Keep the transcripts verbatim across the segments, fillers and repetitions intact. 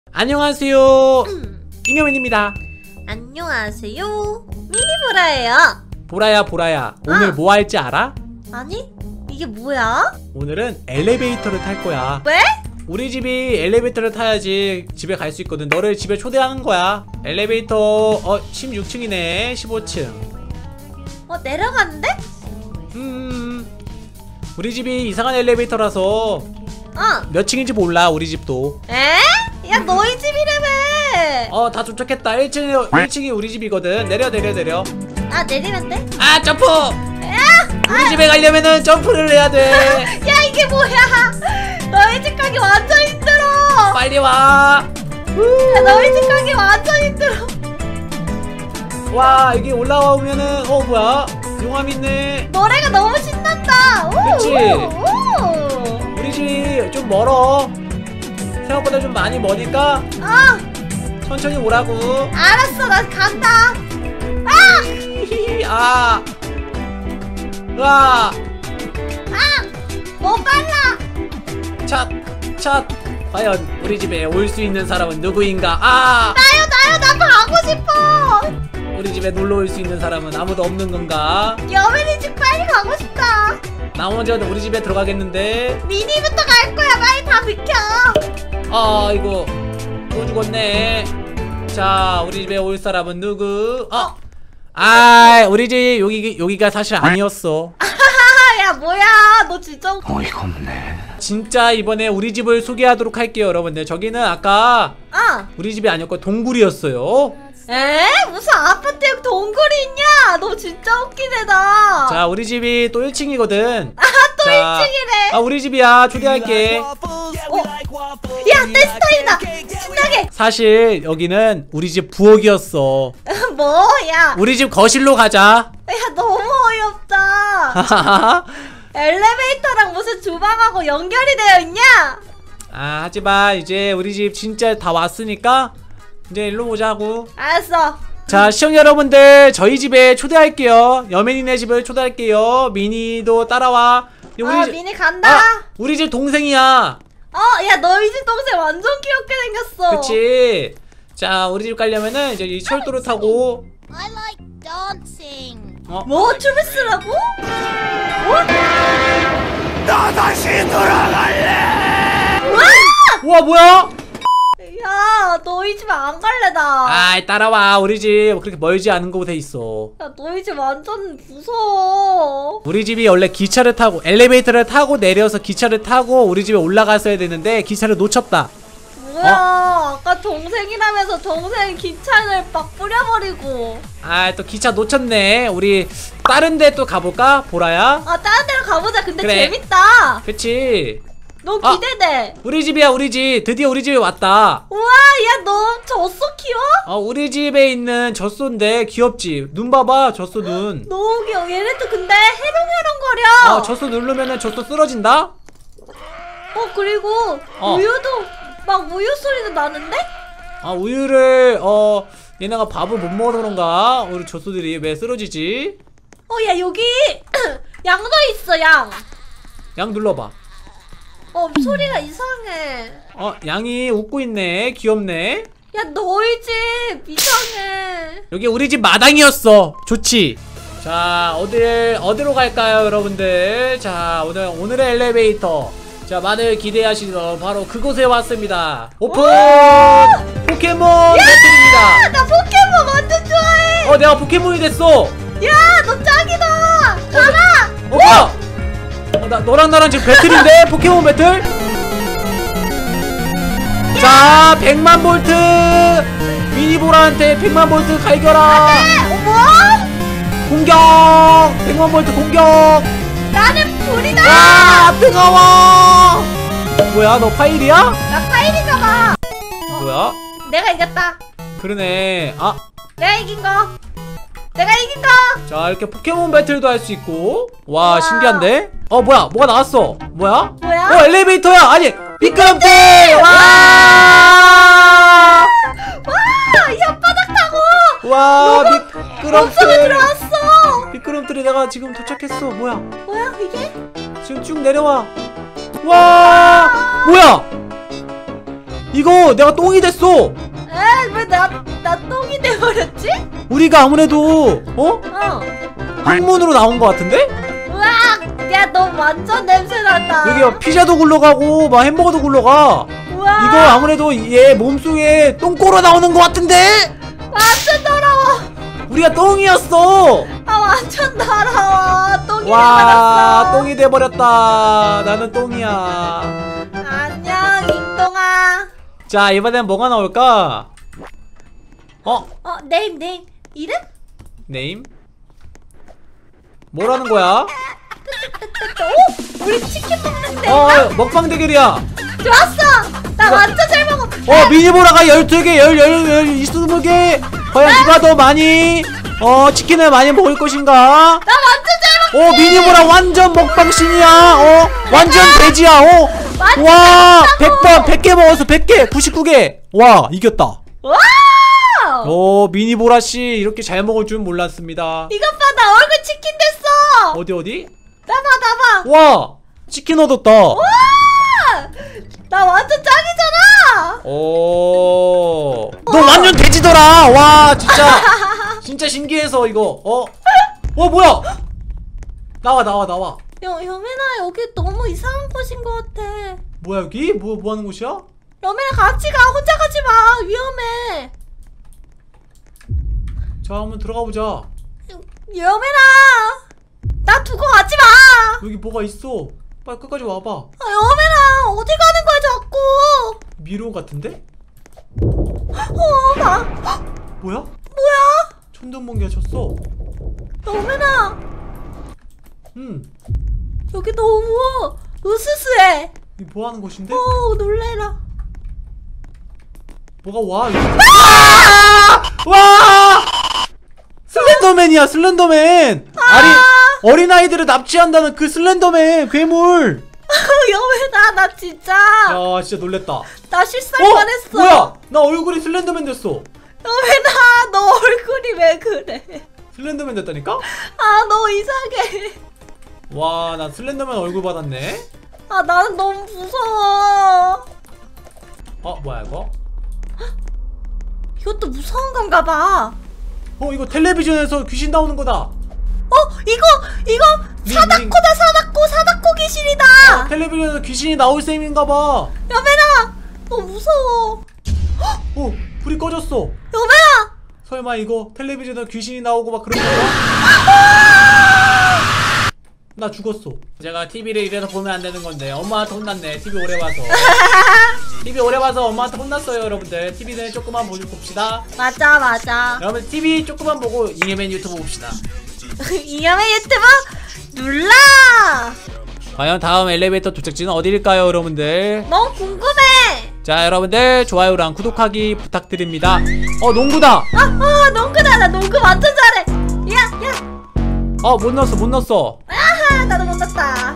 안녕하세요. 잉여맨입니다. 안녕하세요. 미니보라예요. 보라야 보라야 오늘 아. 뭐 할지 알아? 아니? 이게 뭐야? 오늘은 엘리베이터를 탈 거야. 왜? 우리 집이 엘리베이터를 타야지 집에 갈 수 있거든. 너를 집에 초대하는 거야. 엘리베이터 어 십육 층이네. 십오 층. 어 내려갔는데? 음 우리 집이 이상한 엘리베이터라서 어. 몇 층인지 몰라. 우리 집도. 에? 야 너희 집이라며. 어 다 도착했다. 일 층이 일 층이 우리 집이거든. 내려 내려 내려. 아 내리면 돼? 아 점프! 야! 우리 집에 가려면은 점프를 해야 돼. 야 이게 뭐야? 너희 집 가기 완전 힘들어. 빨리 와. 야, 너희 집 가기 완전 힘들어. 와 이게 올라오면은 어 뭐야? 용암 있네. 노래가 너무 신난다. 오, 그치? 오, 오. 우리 집이 좀 멀어. 생각보다 좀 많이 머니까 아 천천히 오라고. 알았어 나 간다. 히히, 아. 으아. 뭐 빨라. 찻, 찻. 과연 우리 집에 올 수 있는 사람은 누구인가? 아. 나요 나요 나 가고 싶어. 우리 집에 놀러 올 수 있는 사람은 아무도 없는 건가? 여민이 집 빨리 가고 싶다. 나 먼저 우리 집에 들어가겠는데. 미니부터 갈 거야. 빨리 다 비켜. 아 이거 또 죽었네. 자 우리 집에 올 사람은 누구? 어? 아 우리 집 여기 여기가 사실 아니었어. 야 뭐야 너 진짜 어이가 없네. 진짜 이번에 우리 집을 소개하도록 할게요 여러분들. 저기는 아까 어. 우리 집이 아니었고 동굴이었어요. 에? 무슨 아파트에 동굴이 있냐? 너 진짜 웃긴 애다. 자 우리 집이 또 일 층이거든. 아 또 일 층이래. 아 우리 집이야. 초대할게. 어? 야 내 스타일이다. 신나게. 사실 여기는 우리 집 부엌이었어. 뭐야? 우리 집 거실로 가자. 야 너무 어이없다. 엘리베이터랑 무슨 주방하고 연결이 되어 있냐? 아 하지만 이제 우리 집 진짜 다 왔으니까 이제 일로 오자고. 알았어. 자 시청자 여러분들 저희 집에 초대할게요. 여맨이네 집을 초대할게요. 미니도 따라와. 우리 어 집- 미니 간다. 아, 우리 집 동생이야. 어 야 너희 집 동생 완전 귀엽게 생겼어. 그치. 자 우리 집 가려면은 이제 이 철도를 타고. I like dancing. 어? 뭐 춤을 쓰라고? 어? 나 다시 돌아갈래. 우와 뭐야? 야 너희 집 안 갈래 나. 아이 따라와. 우리 집 그렇게 멀지 않은 곳에 있어. 야 너희 집 완전 무서워. 우리 집이 원래 기차를 타고 엘리베이터를 타고 내려서 기차를 타고 우리 집에 올라갔어야 되는데 기차를 놓쳤다. 뭐야 아까 동생이라면서 동생 기차를 막 뿌려버리고. 아 또 기차 놓쳤네. 우리 다른 데 또 가볼까? 보라야? 아 다른 데로 가보자. 근데 그래. 재밌다. 그치. 너무 아. 기대돼. 우리 집이야 우리 집. 드디어 우리 집에 왔다. 우와 야 너 젖소 키워? 어 우리 집에 있는 젖소인데 귀엽지? 눈 봐봐 젖소 눈. 너무 귀여워. 얘네도 근데 해롱해롱거려. 아 젖소 누르면은 젖소 쓰러진다? 어 그리고 어. 우유도 막 우유 소리도 나는데? 아 우유를 어 얘네가 밥을 못 먹어서 그런가? 우리 젖소들이 왜 쓰러지지? 어 야 여기 양도 있어 양. 양 눌러봐. 어 소리가 이상해. 어 양이 웃고 있네. 귀엽네. 야 너희 집 이상해. 여기 우리 집 마당이었어. 좋지? 자 어딜 어디로 갈까요 여러분들? 자 오늘 오늘의 엘리베이터. 자 많은 기대하시죠. 바로 그곳에 왔습니다. 오픈! 포켓몬 배틀입니다. 나 포켓몬 완전 좋아해. 어 내가 포켓몬이 됐어. 야 너 짱이다. 가라. 어 뭐야? 어, 나 너랑 나랑 지금 배틀인데? 포켓몬 배틀? 자 백만 볼트 미니보라한테 백만 볼트 갈겨라. 어 뭐? 공격 백만 볼트 공격. 나는 불이다. 아 뜨거워. 뭐야 너 파일이야? 나 파일이잖아. 뭐야? 내가 이겼다. 그러네. 아 내가 이긴 거. 내가 이긴 거. 자 이렇게 포켓몬 배틀도 할 수 있고. 와 우와. 신기한데? 어 뭐야 뭐가 나왔어. 뭐야? 뭐야? 어 엘리베이터야. 아니 미끄럼틀. 와. 와 혓바닥 타고 와 몸속에 미끄럼틀. 들어왔어. 미끄럼틀이 내가 지금 도착했어. 뭐야? 뭐야 이게? 지금 쭉 내려와. 와 뭐야? 이 이거 내가 똥이 됐어. 에, 왜 나, 나 똥이 돼버렸지? 우리가 아무래도 어? 어. 항문으로 나온 것 같은데? 우와, 야, 너 완전 냄새난다. 여기 피자도 굴러가고 막 햄버거도 굴러가. 우와. 이거 아무래도 얘 몸속에 똥꼬로 나오는 것 같은데? 완전 더러워. 우리가 똥이었어. 아, 완전 더러워. 똥이 와, 돼버렸어. 똥이 돼버렸다. 나는 똥이야. 안녕, 잉똥아. 자, 이번엔 뭐가 나올까? 어? 어, 네임, 네임. 이름? 네임? 뭐라는 거야? 오! 우리 치킨 먹는데. 어, 먹방 대결이야. 좋았어. 나 이거- 완전 잘 먹어. 어, 미니보라가 열두 개, 열, 열, 열, 이십 개. 과연 누가 더 많이, 어, 치킨을 많이 먹을 것인가? 나 완전 잘 먹어. 어, 미니보라 완전 먹방신이야. 어, 완전 돼지야. 어, 완전 와, 잘 백 먹었다고. 번, 백 개 먹었어. 백 개, 구십구 개. 와, 이겼다. 와! 어, 미니보라씨, 이렇게 잘 먹을 줄 몰랐습니다. 이것 봐, 나 얼굴 치킨 됐어. 어디, 어디? 나봐, 나봐. 와, 치킨 얻었다. 와! 나 완전 짱이잖아. 오, 너 완전 돼지더라. 와, 진짜, 진짜 신기해서 이거. 어, 어, 뭐야? 나와, 나와, 나와. 여, 여민아, 여기 너무 이상한 곳인 것 같아. 뭐야 여기? 뭐, 뭐 하는 곳이야? 여민아, 같이 가. 혼자 가지 마. 위험해. 자, 한번 들어가 보자. 여민아, 나 두고 가지 마. 여기 뭐가 있어. 빨리 끝까지 와봐. 아, 여민아, 어디 가는 거야 자꾸. 미로 같은데? 어, 나 뭐야? 뭐야? 천둥번개가 쳤어. 여민아, 음, 여기 너무 으스스해. 이게 뭐 하는 곳인데? 어, 놀래라. 뭐가 와? 여기. 아! 와! 슬렌더맨이야, 슬렌더맨. 아리 어린아이들을 납치한다는 그 슬렌더맨 괴물. 여민아, 나 진짜 야, 진짜 놀랬다. 나 실수할 어? 뻔했어. 뭐야? 나 얼굴이 슬렌더맨 됐어. 여민아, 너 얼굴이 왜 그래? 슬렌더맨 됐다니까? 아, 너 이상해. 와, 나 슬렌더맨 얼굴 받았네. 아, 나는 너무 무서워. 어, 뭐야 이거? 이것도 무서운 건가 봐. 어, 이거 텔레비전에서 귀신 나오는 거다. 어, 이거 이거 링, 사다코다. 사다코 사다코 귀신이다. 어, 텔레비전에서 귀신이 나올 셈인가 봐. 여민아, 너무 무서워. 어, 불이 꺼졌어. 여민아, 설마 이거 텔레비전에서 귀신이 나오고 막 그런 거야? 나 죽었어. 제가 티비를 이래서 보면 안 되는 건데 엄마한테 혼났네. 티비 오래 봐서. 티비 오래 봐서 엄마한테 혼났어요, 여러분들. 티비는 조금만 보고 봅시다. 맞아 맞아. 여러분 티비 조금만 보고 잉여맨 유튜브 봅시다. 이념의 유튜브 눌러. 과연 다음 엘리베이터 도착지는 어디일까요, 여러분들? 너무 궁금해. 자, 여러분들 좋아요랑 구독하기 부탁드립니다. 어, 농구다. 아, 아, 농구다. 나 농구 완전 잘해. 야, 야. 어, 못 넣었어, 못 넣었어. 아하, 나도 못 났다.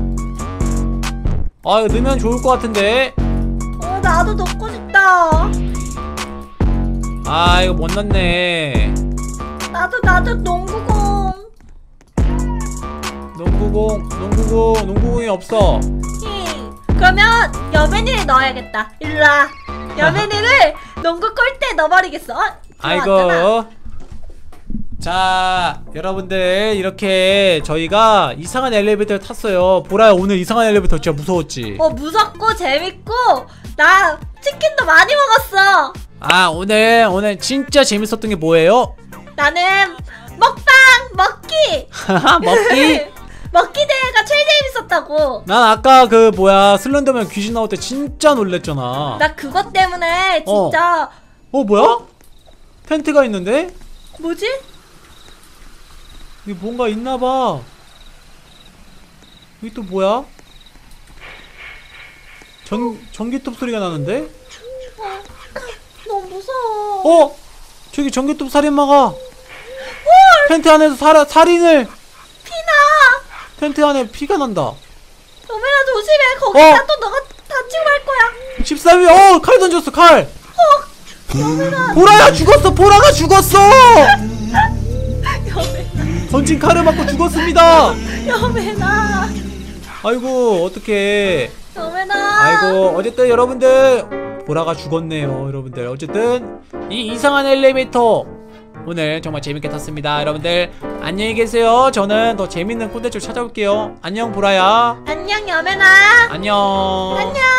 아, 이거 넣으면 좋을 것 같은데. 어, 나도 넣고 싶다. 아, 이거 못 넣네. 나도 나도 농구공. 농구공, 농구공, 농구공이 없어. 힝. 그러면 여맨이를 넣어야겠다. 일로 와. 여맨이를 농구 골대에 넣어버리겠어. 어? 들어왔잖아. 아이고. 자, 여러분들 이렇게 저희가 이상한 엘리베이터를 탔어요. 보라야, 오늘 이상한 엘리베이터 진짜 무서웠지? 어, 무섭고 재밌고 나 치킨도 많이 먹었어. 아, 오늘 오늘 진짜 재밌었던 게 뭐예요? 나는 먹방 먹기. 먹기? 먹기 대회가 제일 재밌었다고. 난 아까 그 뭐야 슬렌더맨 귀신 나올 때 진짜 놀랬잖아. 나 그것 때문에 진짜. 어, 뭐야? 텐트가 있는데? 뭐지? 여기 뭔가 있나봐. 여기 또 뭐야? 전, 전기톱 소리가 나는데? 어, 너무 무서워. 어? 저기 전기톱 살인마가 텐트 안에서 살, 살인을. 피나. 텐트 안에 피가 난다. 여맨아, 조심해. 거기다 어? 또 너가 다치고 말 거야. 십삼 위, 어! 칼 던졌어, 칼! 여맨아. 보라야, 죽었어! 보라가 죽었어! 여맨아. 던진 칼을 맞고 죽었습니다! 여맨아. 아이고, 어떡해. 여맨아. 아이고, 어쨌든 여러분들 보라가 죽었네요 여러분들. 어쨌든 이 이상한 엘리베이터 오늘 정말 재밌게 탔습니다. 여러분들 안녕히 계세요. 저는 더 재밌는 콘텐츠를 찾아올게요. 안녕 보라야. 안녕 여맨아. 안녕. 안녕.